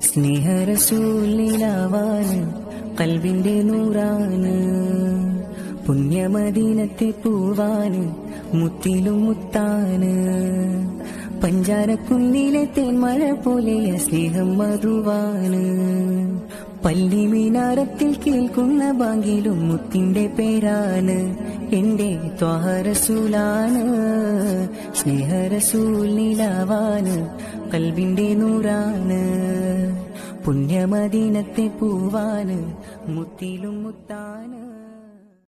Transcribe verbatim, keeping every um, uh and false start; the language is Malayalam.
സ്നേഹരസൂലിലാവാന് കൽവിന്റെ നൂറാണ് പുണ്യമദീനത്തെ പൂവാന് മുത്തിലും മുത്താണ് പഞ്ചാരക്കുന്നിലെ തേന്മഴ പോലെ സ്നേഹം മധുവാണ് പള്ളി മീനാരത്തിൽ കേൾക്കുന്ന ബാങ്കിലും മുത്തിന്റെ പേരാണ് എന്റെ ത്വാഹ റസൂലാണ് സ്നേഹരസൂൽ നിലാവാണ് കൽബിന്റെ നൂറാണ് പുണ്യമദീനത്തെ പൂവാന് മുത്തിലും മുത്താണ്.